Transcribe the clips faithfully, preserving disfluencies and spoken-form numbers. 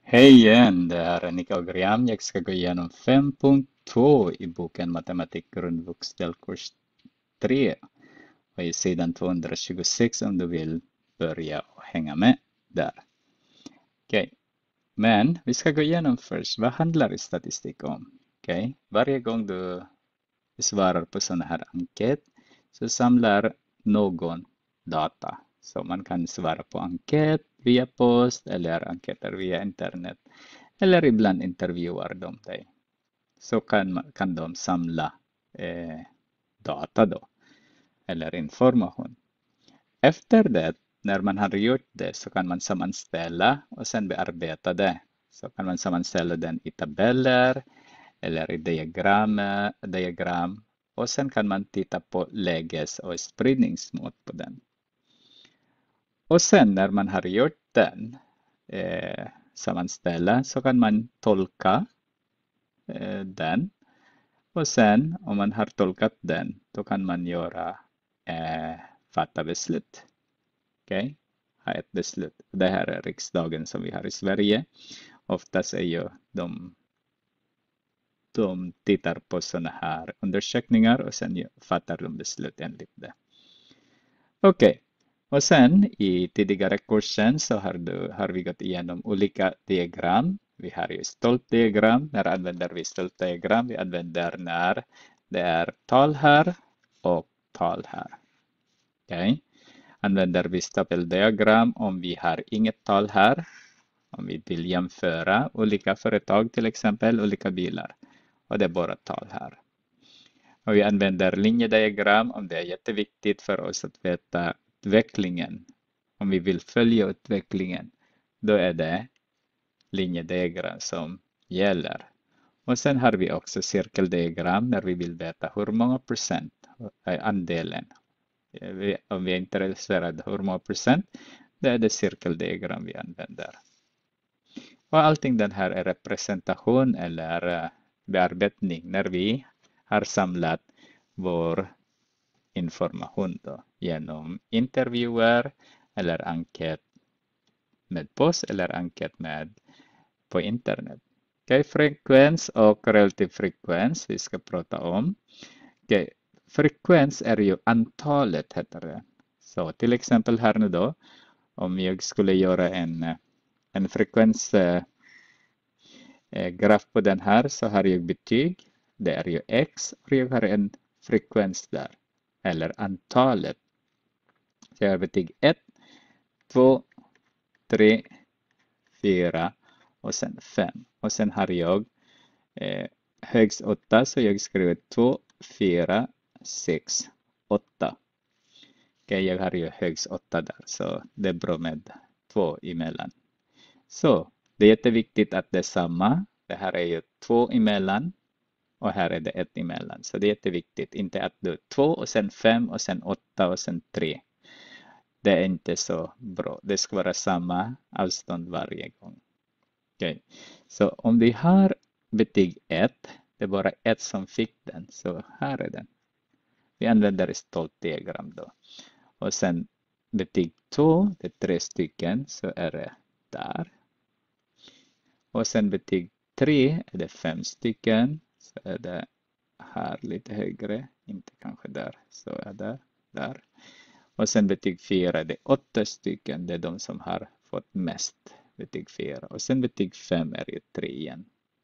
Hej igen, det här är Nika Graham. Jag ska gå igenom fem punkt två i boken Matematik grundvux delkurs tre. Och i sidan tvåhundratjugosex om du vill börja och hänga med där. Okej, men vi ska gå igenom först. Vad handlar statistik om? Okej, varje gång du svarar på sådana här enkät så samlar någon data. Så man kan svara på enkät via post eller enkäter via internet. Eller ibland intervjuar de dig. Så kan, man- kan de samla eh, data då, eller information. Efter det, när man har gjort det, så kan man sammanställa och sen bearbeta det. Så kan man sammanställa den i tabeller eller i diagram, diagram. Och sen kan man titta på läges- och spridningsmått på den. Och sen när man har gjort den, eh, sammanställa, så kan man tolka eh, den. Och sen om man har tolkat den, då kan man göra eh, fatta beslut. Okej? Okay? Ha ett beslut. Det här är riksdagen som vi har i Sverige. Oftast är ju de, de tittar på sådana här undersökningar och sen fattar de beslut enligt det. Okej. Okay. Och sen i tidigare kursen så har, du, har vi gått igenom olika diagram. Vi har ju stolt diagram. När använder vi stolt diagram? Vi använder när det är tal här och tal här. Okej. Okay. Använder vi stapeldiagram om vi har inget tal här. Om vi vill jämföra olika företag, till exempel olika bilar. Och det är bara tal här. Och vi använder linjediagram om det är jätteviktigt för oss att veta utvecklingen. Om vi vill följa utvecklingen, då är det linjediagram som gäller. Och sen har vi också cirkeldiagram när vi vill veta hur många procent är andelen. Om vi är intresserade hur många procent, då är det cirkeldiagram vi använder. Och allting den här är representation eller bearbetning när vi har samlat vår information då, genom intervjuer eller enkät med post eller enkät med på internet. Okay, frekvens och relativ frekvens vi ska prata om. Okay, frekvens är ju antalet heter det. Så till exempel här nu då, om jag skulle göra en, en frekvens eh, graf på den här så har jag betyg. Det är ju x och jag har en frekvens där. Eller antalet. Så jag har betyg ett, två, tre, fyra och sen fem. Och sen har jag eh, högst åtta så jag skriver två, fyra, sex, åtta. Okay, jag har ju högst åtta där så det är bra med två emellan. Så det är jätteviktigt att det är samma. Det här är ju två emellan och här är det ett emellan. Så det är jätteviktigt. Inte att du två och sen fem och sen åtta och sen tre. Det är inte så bra. Det ska vara samma avstånd varje gång. Okay. Så om vi har betyg ett, det är bara ett som fick den. Så här är den. Vi använder ett stolt diagram då. Och sen betyg två, det är tre stycken, så är det där. Och sen betyg tre är det fem stycken, så är det här lite högre, inte kanske där, så är det där. Och sen betyg fyra är det åtta stycken, det är de som har fått mest betyg fyra. Och sen betyg fem är ju tre igen.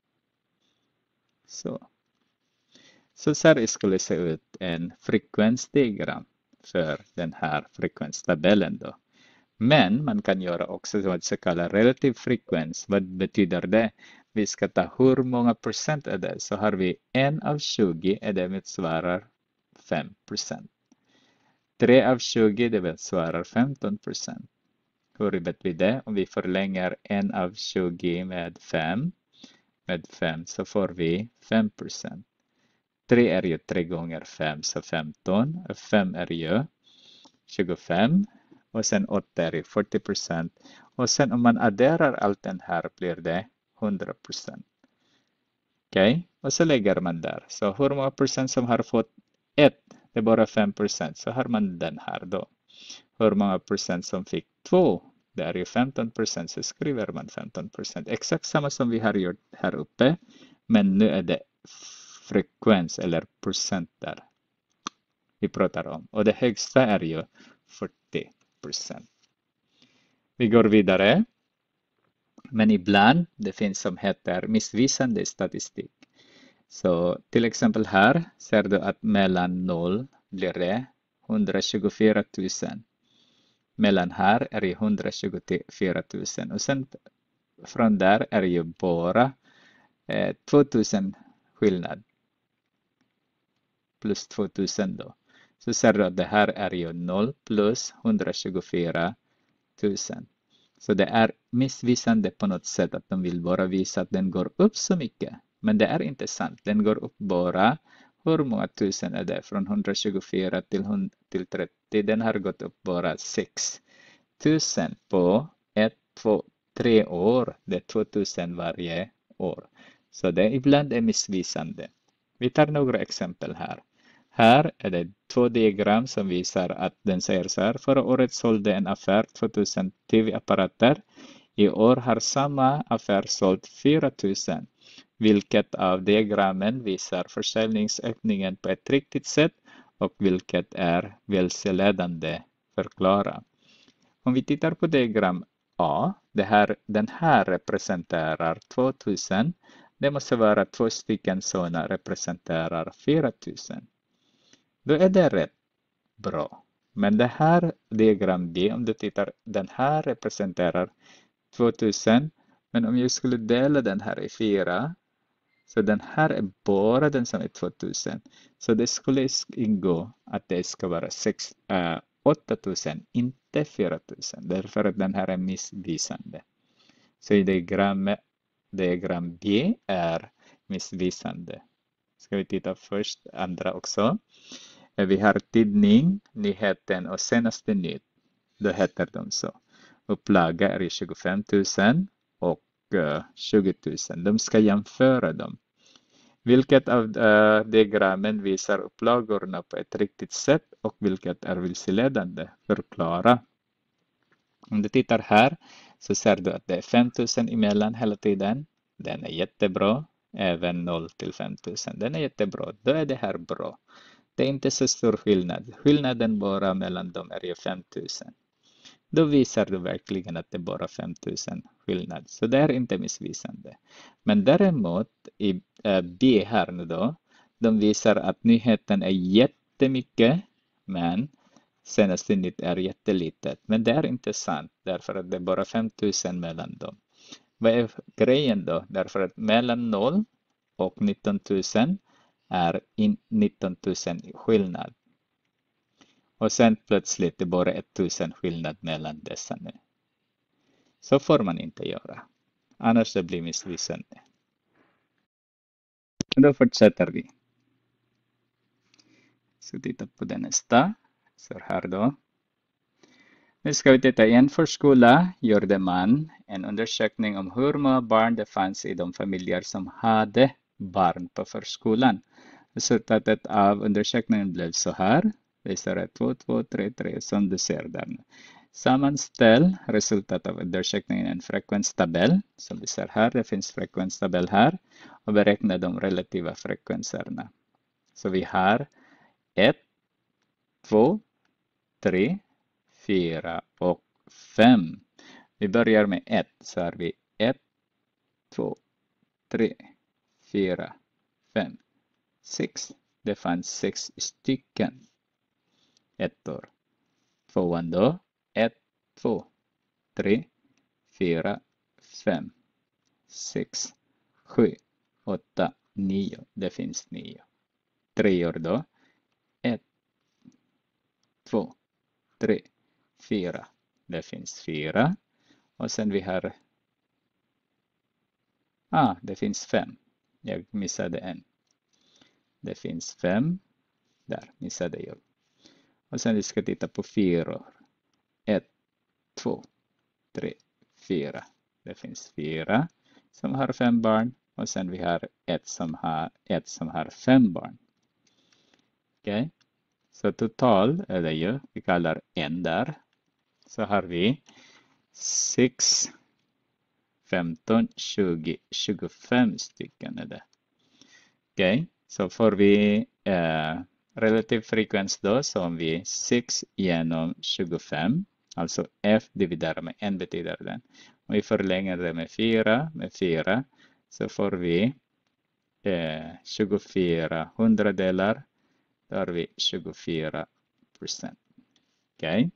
Så. Så så här skulle det se ut en frekvensdiagram för den här frekvenstabellen då. Men man kan göra också vad så kallad relativ frekvens. Vad betyder det? Vi ska ta hur många procent är det. Så har vi en av tjugo är det motsvarar fem procent. tre av tjugo det motsvarar femton procent. Hur vet vi det? Om vi förlänger en av tjugo med fem med fem så får vi fem procent. tre är ju tre gånger fem så femton. fem är ju tjugofem. Och sen åtta är ju fyrtio procent. Och sen om man adderar allt den här blir det hundra procent. Okej? Okay? Och så lägger man där. Så hur många procent som har fått ett? Det är bara fem procent. Så har man den här då. Hur många procent som fick två? Det är ju femton procent, så skriver man femton procent. Exakt samma som vi har gjort här uppe. Men nu är det frekvens eller procent där vi pratar om. Och det högsta är ju fyrtio procent. Vi går vidare. Men ibland det finns som heter missvisande statistik. Så till exempel här ser du att mellan noll blir det hundratjugofyra tusen. Mellan här är det hundratjugofyra tusen. Och sen från där är det ju bara eh, tvåtusen skillnad. Plus tvåtusen då. Så ser du att det här är ju noll plus hundratjugofyra tusen. Så det är missvisande på något sätt att de vill bara visa att den går upp så mycket. Men det är inte sant. Den går upp bara, hur många tusen är det? Från hundratjugofyra till, till trettio. Den har gått upp bara sex tusen på ett, två, tre år. Det är tvåtusen varje år. Så det ibland är missvisande. Vi tar några exempel här. Här är det två diagram som visar att den säger så här. Förra året sålde en affär tvåtusen tv-apparater. I år har samma affär sålt fyra tusen. Vilket av diagrammen visar försäljningsökningen på ett riktigt sätt och vilket är vilseledande? Förklara. Om vi tittar på diagram A. Det här, den här representerar tvåtusen. Det måste vara två stycken sådana representerar fyra tusen. Då är det rätt bra. Men det här diagram B, om du tittar, den här representerar tvåtusen. Men om jag skulle dela den här i fyra, så den här är bara den som är tvåtusen. Så det skulle ingå att det ska vara sex, äh, åttatusen, inte fyra tusen. Därför att den här är missvisande. Så i diagram, diagram B är missvisande. Ska vi titta först andra också. Vi har tidning, nyheten och senaste nytt. Då heter de så. Upplaga är tjugofem tusen och tjugo tusen. De ska jämföra dem. Vilket av uh, diagrammen visar upplagorna på ett riktigt sätt och vilket är vilseledande? Förklara. Om du tittar här så ser du att det är fem tusen emellan hela tiden. Den är jättebra. Även noll till fem tusen. Den är jättebra. Då är det här bra. Det är inte så stor skillnad. Skillnaden bara mellan dem är ju fem tusen. Då visar du verkligen att det är bara fem tusen skillnad. Så det är inte missvisande. Men däremot i B här nu då. De visar att nyheten är jättemycket. Men senaste nytt är jättelitet. Men det är inte sant. Därför att det är bara fem tusen mellan dem. Vad är grejen då? Därför att mellan noll och nitton tusen är nitton tusen skillnad. Och sen plötsligt är det bara tusen skillnad mellan dessa nu. Så får man inte göra. Annars det blir missvisande. Då fortsätter vi. Så titta på den nästa. Så här då. Nu ska vi titta. I en förskola gjorde man en undersökning om hur många barn det fanns i de familjer som hade barn på förskolan. Resultatet av undersökningen blev så här. Det är två, två, tre, tre som du ser där. Sammanställ resultatet av undersökningen i en frekvenstabell. Som vi ser här, det finns frekvenstabell här. Och beräkna de relativa frekvenserna. Så vi har ett, två, tre, fyra och fem. Vi börjar med ett. Så har vi ett, två, tre, fyra, fem, sex. Det fanns sex stycken ettor. Tvåan då. ett, två, tre, fyra, fem, sex, sju, åtta, nio. Det finns nio. Treor då. ett, två, tre, fyra. Det finns fyra. Och sen vi har... Ah, det finns fem. Jag missade en. Det finns fem. Där missade jag. Och sen vi ska titta på fyra. ett, två, tre, fyra. Det finns fyra som har fem barn. Och sen vi har ett som har, ett som har fem barn. Okej. Okay. Så total är det ju. Vi kallar en där. Så har vi sex, femton, tjugo, tjugofem stycken är det. Okej, okay. Så får vi eh, relativ frekvens då, så om vi sex genom tjugofem, alltså F dividerar med en betyder den. Om vi förlänger det med fyra, med fyra, så får vi eh, tjugofyra hundradelar, då har vi tjugofyra procent. Okej. Okay.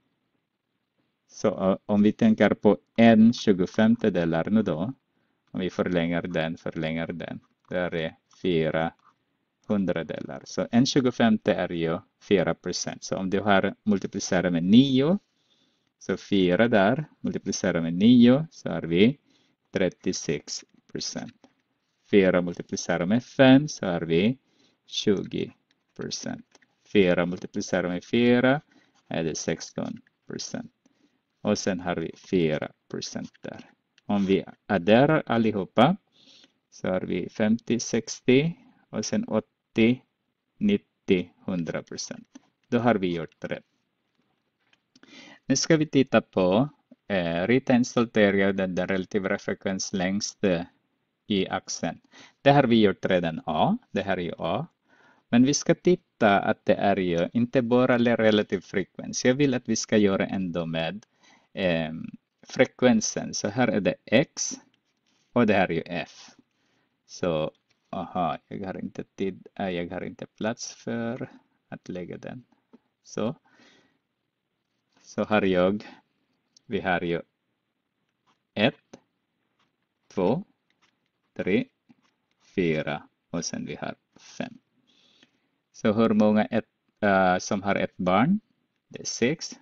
Så om vi tänker på en tjugofemtedelar nu då, om vi förlänger den, förlänger den, då är det fyra hundradelar. Så en tjugofemte är ju fyra procent. Så om du har multiplicerat med nio, så fyra där, multiplicerat med nio, så har vi trettiosex procent. fyra multiplicerat med fem, så har vi tjugo procent. fyra multiplicerat med fyra är det sexton procent. Och sen har vi fyra procent där. Om vi adderar allihopa så har vi femtio, sextio och sen åttio, nittio, hundra procent. Då har vi gjort rätt. Nu ska vi titta på eh, rita en stolt-area där den relativa frekvens längst i axeln. Det har vi gjort redan A. Det här är ju A. Men vi ska titta att det är ju inte bara relativ frekvens. Jag vill att vi ska göra ändå med eh, frekvensen. Så här är det X och det här är ju F. Så, aha, jag har inte tid, jag har inte plats för att lägga den. Så, så har jag, vi har ju ett, två, tre, fyra och sen vi har fem. Så hur många ett, uh, som har ett barn? Det är sex.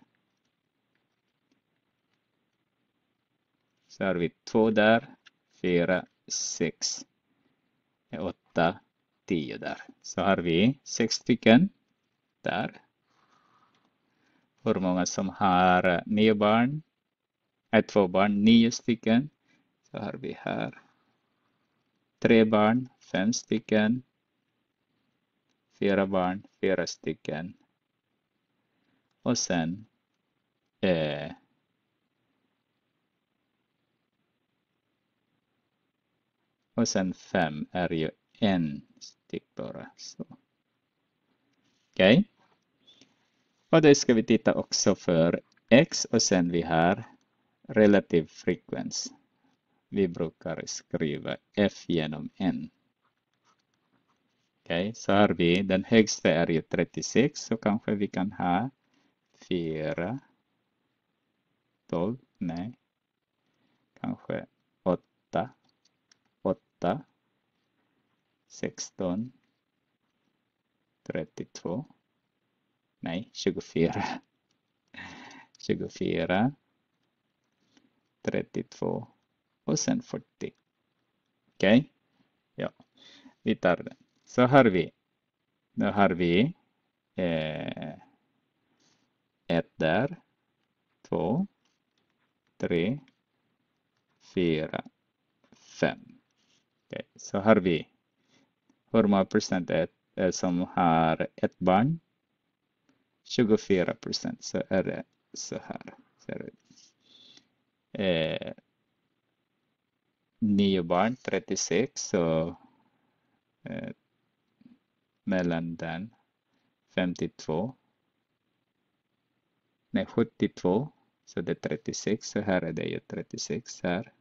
Så har vi två där, fyra, sex, åtta, tio där. Så har vi sex stycken där. Hur många som har nio barn? Är två barn, nio stycken. Så har vi här tre barn, fem stycken. Fyra barn, fyra stycken. Och sen eh, och sen fem är ju en styck bara. Så. Okej. Okay. Och då ska vi titta också för X och sen vi har relativ frekvens. Vi brukar skriva F genom N. Okej, okay, så har vi den högsta är ju trettiosex, så kanske vi kan ha fyra, tolv, nej, kanske åtta, åtta, sexton, trettiotvå, nej, tjugofyra, tjugofyra, trettiotvå och sen fyrtio. Okej, okay? Ja, vi tar den. Så har vi, nu har vi eh, ett där, två, tre, fyra, fem. Okay. Så har vi, hur många procent är, är som har ett barn? tjugofyra procent, så är det så här. Så är det. Eh, nio barn, trettiosex, så eh, mellan den femtiotvå, nej sjuttiotvå, så det är trettiosex, så här är det ju trettiosex här.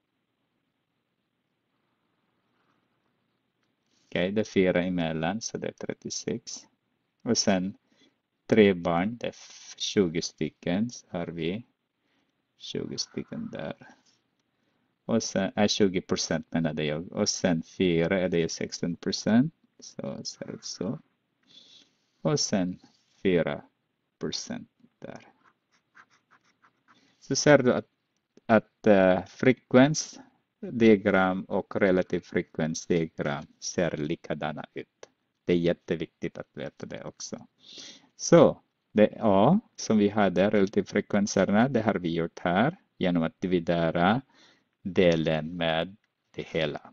Okej, okay, det är fyra emellan, så det är trettiosex. Och sen tre barn, det är tjugo stycken, så har vi tjugo stycken där. Och sen är tjugo procent menade jag. Och sen fyra är det ju sexton procent. Så ser det så. Och sen fyra procent där. Så ser du att, att uh, frekvensdiagram och relativ frekvensdiagram ser likadana ut. Det är jätteviktigt att veta det också. Så det A som vi hade, relativfrekvenserna, det har vi gjort här genom att dividera delen med det hela.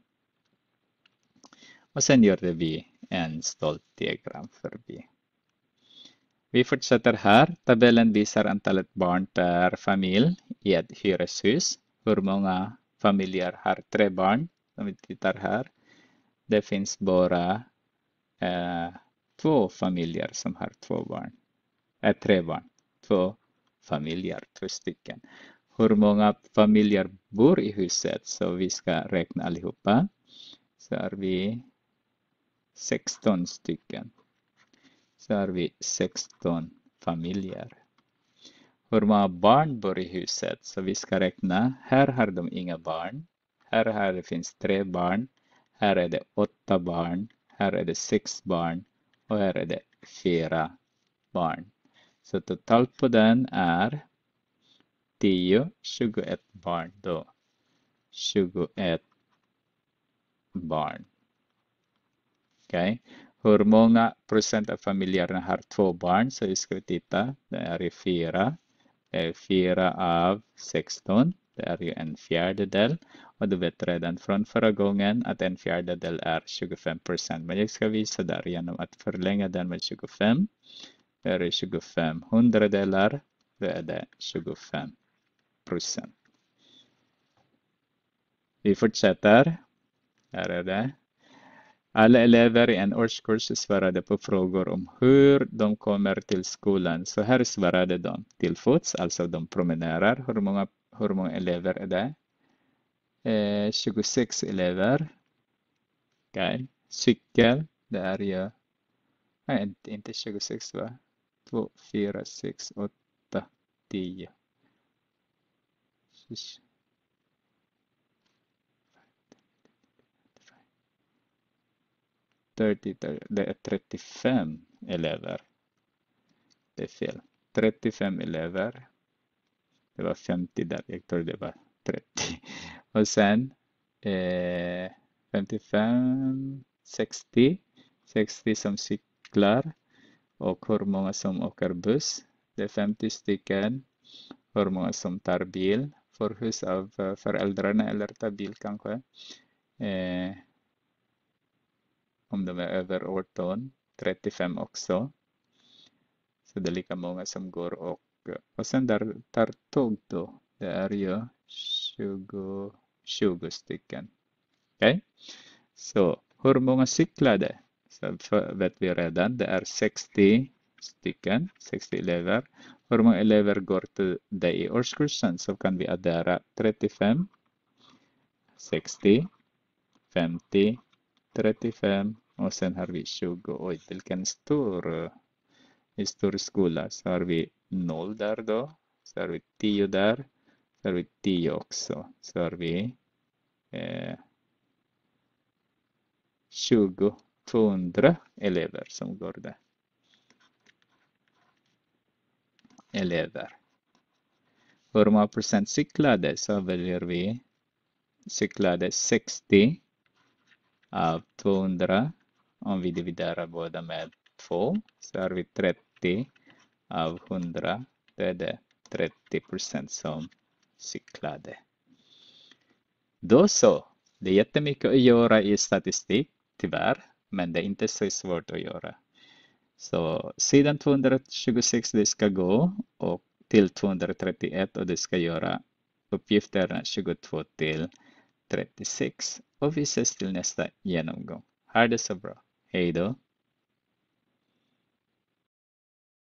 Och sen gjorde vi en stolt diagram för B. Vi fortsätter här. Tabellen visar antalet barn per familj i ett hyreshus. Hur många familjer har tre barn? Om vi tittar här. Det finns bara eh, två familjer som har två barn. Eh, tre barn. Två familjer, två stycken. Hur många familjer bor i huset? Så vi ska räkna allihopa. Så har vi sexton stycken. Så har vi sexton familjer. Hur många barn bor i huset? Så vi ska räkna. Här har de inga barn. Här, här det finns tre barn. Här är det åtta barn. Här är det sex barn. Och här är det fyra barn. Så totalt på den är tio, tjugoett barn då. tjugoett barn. Okej. Okay. Hur många procent av familjerna har två barn? Så vi ska titta. Det är fyra. Det är fyra av sexton. Det är ju en fjärdedel. Och du vet redan från förra gången att en fjärdedel är tjugofem procent. Men jag ska visa där genom att förlänga den med tjugofem. Det är tjugofem hundradelar. Det är det tjugofem procent. Vi fortsätter. Här är det. Alla elever i en årskurs svarade på frågor om hur de kommer till skolan. Så här svarade de till fots, alltså de promenerar. Hur många, hur många elever är det? Eh, tjugosex elever. Okay. Cykel, det är ju... Nej, inte tjugosex va? två, fyra, sex, åtta, tio. trettio, det är trettiofem elever. Det är fel. trettiofem elever. Det var femtio där. Jag tror det var trettio. Och sen eh, femtiofem, sextio. sextio som cyklar. Och hur många som åker buss? Det är femtio stycken. Hur många som tar bil? För hus av föräldrarna eller tar bil kanske. Eh, om de är över arton. trettiofem också. Så det är lika många som går och, och sen där tar tåg då. Det är ju tjugo, tjugo stycken. Okej. Okay? Så hur många cyklade? Så vet vi redan. Det är sextio stycken. sextio elever. Hur många elever går till det i årskursen? Så kan vi addera trettiofem, sextio, femtio, trettiofem och sen har vi tjugo. Oj, vilken stor, i stor skola. Så har vi noll där då. Så har vi tio där. Så har vi tio också. Så har vi eh, tjugo, tvåhundra elever som går där. Elever. Hur många procent cyklade? Så väljer vi cyklade sextio av tvåhundra. Om vi dividerar båda med två så har vi trettio av hundra. Det är det trettio procent som cyklade. Då så. Det är jättemycket att göra i statistik, tyvärr. Men det är inte så svårt att göra. Så sidan tvåhundratjugosex det ska gå och till tvåhundratrettioett och det ska göra uppgifterna tjugotvå till trettiosex. Och vi ses till nästa genomgång. Ha det så bra. Hej då!